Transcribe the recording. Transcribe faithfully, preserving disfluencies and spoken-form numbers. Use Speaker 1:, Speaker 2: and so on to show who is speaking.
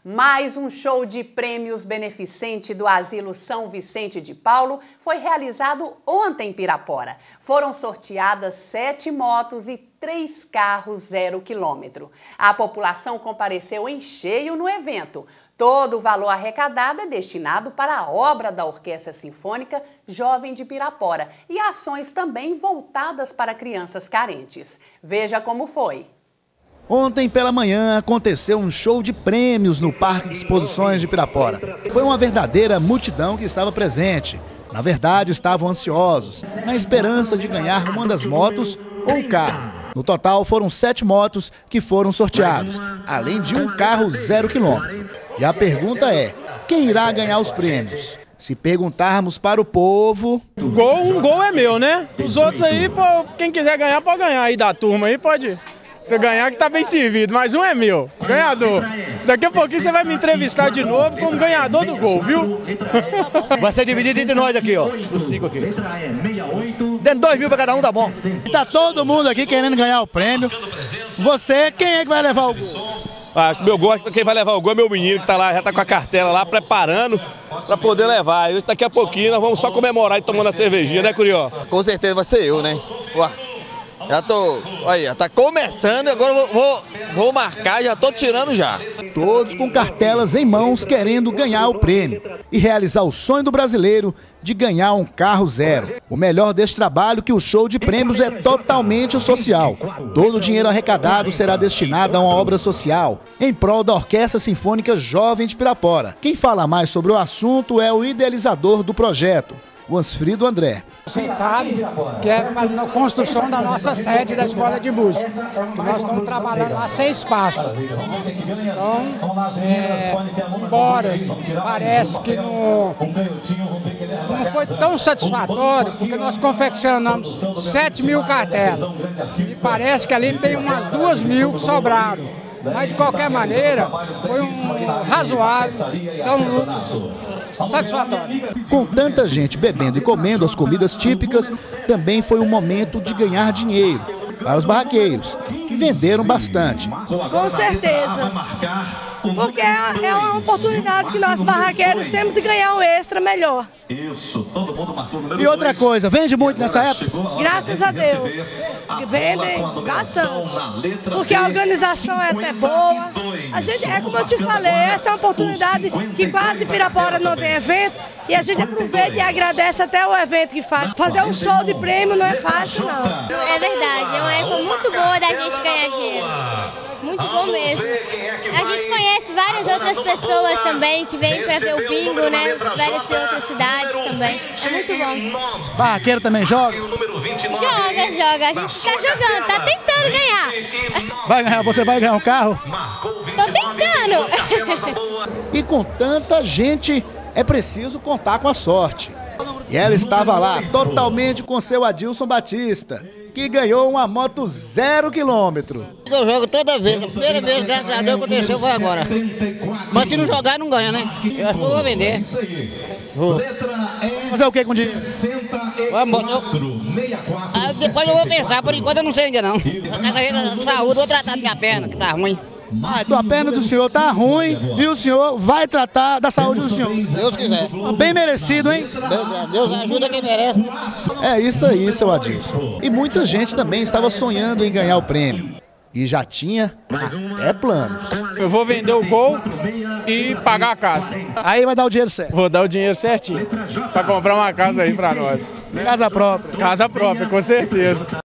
Speaker 1: Mais um show de prêmios beneficente do Asilo São Vicente de Paulo foi realizado ontem em Pirapora. Foram sorteadas sete motos e três carros zero quilômetro. A população compareceu em cheio no evento. Todo o valor arrecadado é destinado para a obra da Orquestra Sinfônica Jovem de Pirapora e ações também voltadas para crianças carentes. Veja como foi.
Speaker 2: Ontem pela manhã aconteceu um show de prêmios no Parque de Exposições de Pirapora. Foi uma verdadeira multidão que estava presente. Na verdade, estavam ansiosos, na esperança de ganhar uma das motos ou um carro. No total, foram sete motos que foram sorteados, além de um carro zero quilômetro. E a pergunta é, quem irá ganhar os prêmios? Se perguntarmos para o povo...
Speaker 3: Gol, um gol é meu, né? Os outros aí, pô, quem quiser ganhar, pode ganhar aí da turma aí, pode... ganhar que tá bem servido, mas um é meu, ganhador. Daqui a pouquinho você vai me entrevistar de novo como ganhador do gol, viu?
Speaker 4: Vai ser dividido entre nós aqui, ó, os cinco aqui. Dentro dois mil pra cada um, tá bom.
Speaker 2: Tá todo mundo aqui querendo ganhar o prêmio. Você, quem é que vai levar o gol?
Speaker 5: Ah, meu gol, quem vai levar o gol é meu menino que tá lá, já tá com a cartela lá, preparando pra poder levar. E daqui a pouquinho nós vamos só comemorar e tomando a cervejinha, né, Curió?
Speaker 6: Com certeza vai ser eu, né? Ué. Já tô, aí, tá começando, agora eu vou, vou, vou marcar, já tô tirando já.
Speaker 2: Todos com cartelas em mãos querendo ganhar o prêmio e realizar o sonho do brasileiro de ganhar um carro zero. O melhor deste trabalho é que o show de prêmios é totalmente social. Todo o dinheiro arrecadado será destinado a uma obra social em prol da Orquestra Sinfônica Jovem de Pirapora. Quem fala mais sobre o assunto é o idealizador do projeto, o Ansfrido André.
Speaker 7: Vocês sabem que é a construção da nossa sede da Escola de Música, que nós estamos trabalhando lá sem espaço. Então, é, embora parece que não, não foi tão satisfatório, porque nós confeccionamos sete mil cartelas e parece que ali tem umas duas mil que sobraram. Mas, de qualquer maneira, foi um razoável, então um lucro satisfatório.
Speaker 2: Com tanta gente bebendo e comendo as comidas típicas, também foi um momento de ganhar dinheiro para os barraqueiros, que venderam bastante.
Speaker 8: Com certeza, porque é uma oportunidade que nós barraqueiros temos de ganhar um extra melhor.
Speaker 9: Isso, todo mundo marcou o número
Speaker 2: E outra coisa, vende muito nessa época?
Speaker 8: Graças a Deus, vendem bastante, porque a organização é até boa. A gente, é como eu te falei, essa é uma oportunidade que quase Pirapora não tem evento, e a gente aproveita e agradece até o evento que faz. Fazer um show de prêmio não é fácil, não.
Speaker 10: É verdade, é uma época muito boa da gente ganhar dinheiro. Muito bom mesmo. A gente conhece várias outras pessoas também que vêm para ver o bingo, né? Várias outras cidades também. É muito bom.
Speaker 2: Barraqueiro também joga?
Speaker 10: Joga, joga. A gente está jogando, tá tentando ganhar.
Speaker 2: Vai ganhar, você vai ganhar um carro?
Speaker 10: Tô tentando.
Speaker 2: E com tanta gente, é preciso contar com a sorte. E ela estava lá, totalmente com seu Adilson Batista, que ganhou uma moto zero quilômetro.
Speaker 11: Eu jogo toda vez, a primeira vez, graças a Deus, aconteceu foi agora. Mas se não jogar, não ganha, né? Eu acho que eu vou vender. Vou.
Speaker 2: Fazer o que com dinheiro?
Speaker 11: Vamos, eu... ah, depois eu vou pensar, por enquanto eu não sei ainda não. A saúde, vou tratar da minha perna, que tá ruim.
Speaker 2: Ah, então a perna do senhor tá ruim e o senhor vai tratar da saúde do senhor.
Speaker 11: Deus quiser.
Speaker 2: Bem merecido, hein?
Speaker 11: Deus, Deus ajuda quem merece, né?
Speaker 2: É isso aí, seu Adilson. E muita gente também estava sonhando em ganhar o prêmio. E já tinha até planos.
Speaker 3: Eu vou vender o gol e pagar a casa.
Speaker 2: Aí vai dar o dinheiro certo.
Speaker 3: Vou dar o dinheiro certinho para comprar uma casa aí para nós.
Speaker 2: Casa própria.
Speaker 3: Casa própria, com certeza.